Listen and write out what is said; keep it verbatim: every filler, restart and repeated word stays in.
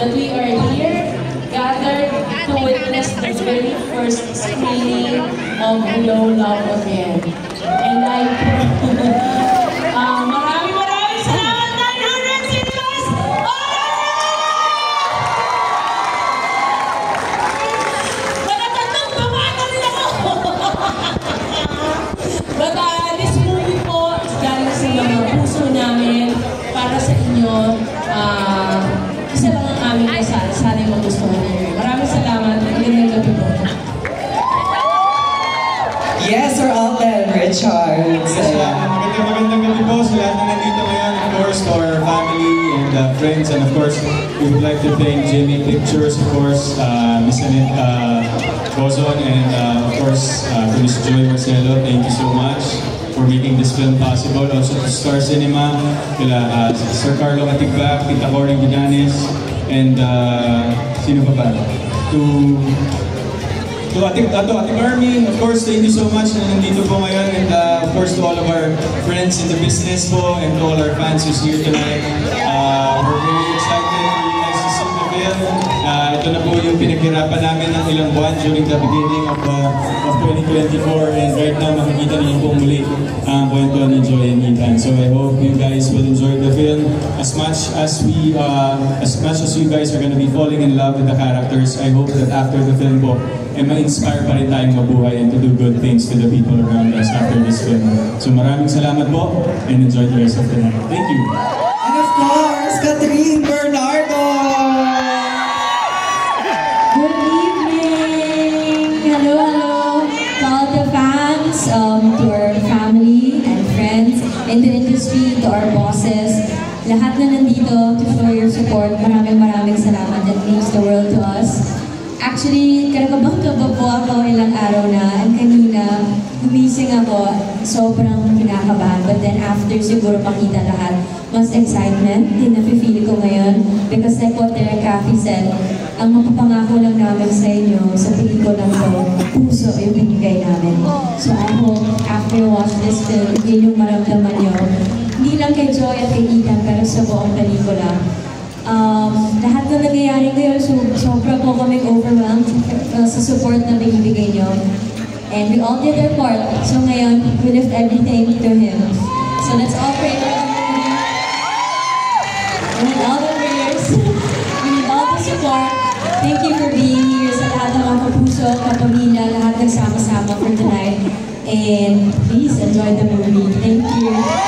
that we are here, gathered to witness the very first screening of Hello, Love Again. And I, uh, maraming maraming salamat, nine hundred singers! Nakatatlong tumagal rin ako! But uh, this movie po is galing sa mga puso namin para sa inyo. Uh, isa lang ang aming kasal. Sana'y magustuhan niyo. Maraming salamat. Magandang gabi po. Yes, we're all there, Richard. Yes, magandang magandang gabi po sa lahat na nandito ngayon. Of course, to our family and uh, friends. And of course, we would like to thank Jimmy Pictures, of course, uh, Miss Annette uh, Bozon, and uh, of course, uh, to Miss Joy Marcelo. Thank you so much for making this film possible. Also to Star Cinema, kila uh, Sir Carlo Katigbak, Tita Cory Gudanes, and uh, sino pa ba? To To Ate, uh, to Ate Carmen, of course, thank you so much na nandito po ngayon, and uh, of course to all of our friends in the business po, and to all our fans who's here tonight. Uh, we're very excited for you guys to see the film. Uh, ito na po yung pinaghirapan namin ng ilang buwan during the beginning of, uh, of twenty twenty-four, and right now makikita niyo po muli ang kwento ni Joy and Ethan. So I hope you guys will enjoy the film as much as we, uh, as much as you guys are gonna be falling in love with the characters. I hope that after the film po, and ma-inspire pa rin tayong mabuhay and to do good things to the people around us after this film. So maraming salamat po, and enjoy the rest of the night. Thank you! And of course, Catherine Bernardo! Good evening! Hello, hello to all the fans, um, to our family and friends in the industry, to our bosses, lahat na nandito to show your support. Maraming maraming salamat. That means the world to us. Actually, karabang-kaba po ako ilang araw na, and kanina, gumising ako, sobrang kinakabahan. But then after siguro makita lahat, mas excitement din napifeel ko ngayon. Because like what Derek Cathy said, ang mapapangako lang namin sa inyo, sa pelikulang to, puso yung binigay namin. So I hope after you watch this film, yun yung maramdaman nyo. Hindi lang kay Joy at kay Ethan, pero sa buong pelikula. Um, lahat na nangyayari ngayon, so, sobra po kami overwhelmed uh, sa support na binibigay nyo. And we all did our part. So ngayon, we lift everything to Him. So let's all pray for the movie. We need all the prayers. We need all the support. Thank you for being here sa lahat ng mga kapuso, kapamilya, lahat nagsama-sama for tonight. And please enjoy the movie. Thank you.